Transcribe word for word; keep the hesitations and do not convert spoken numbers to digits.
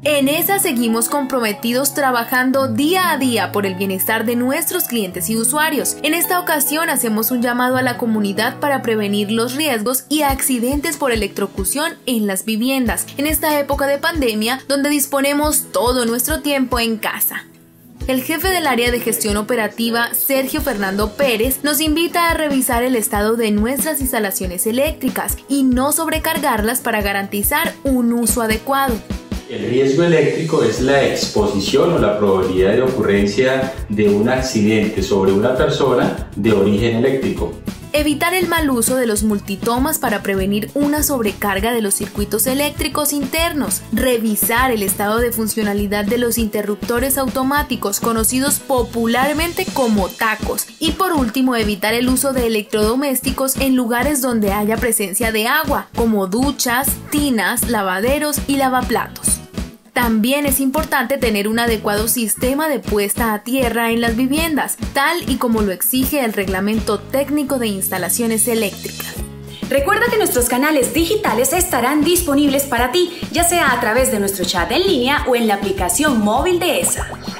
En ESA seguimos comprometidos trabajando día a día por el bienestar de nuestros clientes y usuarios. En esta ocasión hacemos un llamado a la comunidad para prevenir los riesgos y accidentes por electrocución en las viviendas, en esta época de pandemia donde disponemos todo nuestro tiempo en casa. El jefe del área de gestión operativa, Sergio Fernando Pérez, nos invita a revisar el estado de nuestras instalaciones eléctricas y no sobrecargarlas para garantizar un uso adecuado. El riesgo eléctrico es la exposición o la probabilidad de ocurrencia de un accidente sobre una persona de origen eléctrico. Evitar el mal uso de los multitomas para prevenir una sobrecarga de los circuitos eléctricos internos. Revisar el estado de funcionalidad de los interruptores automáticos, conocidos popularmente como tacos. Y por último, evitar el uso de electrodomésticos en lugares donde haya presencia de agua, como duchas, tinas, lavaderos y lavaplatos. También es importante tener un adecuado sistema de puesta a tierra en las viviendas, tal y como lo exige el Reglamento Técnico de Instalaciones Eléctricas. Recuerda que nuestros canales digitales estarán disponibles para ti, ya sea a través de nuestro chat en línea o en la aplicación móvil de ESA.